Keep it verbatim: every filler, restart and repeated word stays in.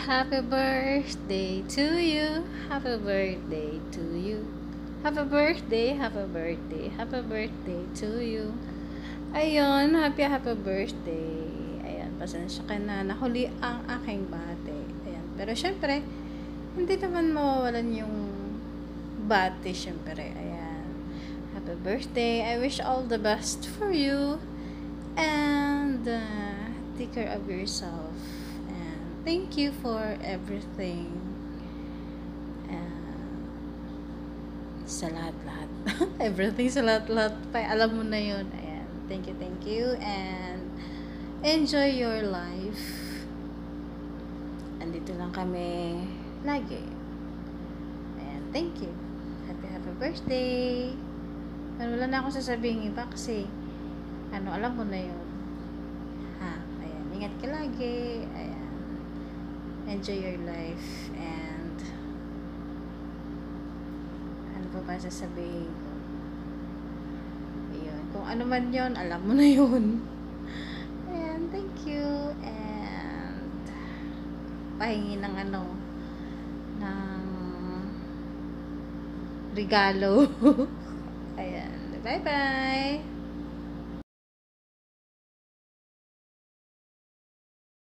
Happy birthday to you. Happy birthday to you. Happy birthday, happy birthday, happy birthday to you. Ayun, happy happy birthday. Ayan, pasensya ka na. Nahuli ang aking bate. Ayan, pero syempre, hindi naman mawawalan yung bate, syempre. Ayan, happy birthday. I wish all the best for you. And, uh, take care of yourself. Thank you for everything. Uh, sa lahat-lahat. Everything sa lahat-lahat. Pa, alam mo na yun. Ayan. Thank you, thank you. And enjoy your life. Andito lang kami lagi. Ayan. Thank you. Happy, happy birthday. Wala na akong sasabihin iba kasi ano, alam mo na yun. Ha? Ayan. Ingat ka lagi. Ayan. Enjoy your life and ano pa ba sasabihin ko? Ayun. Kung ano man yon, alam mo na yun. And thank you and pahingi ng ano ng regalo. Ayan. Bye bye.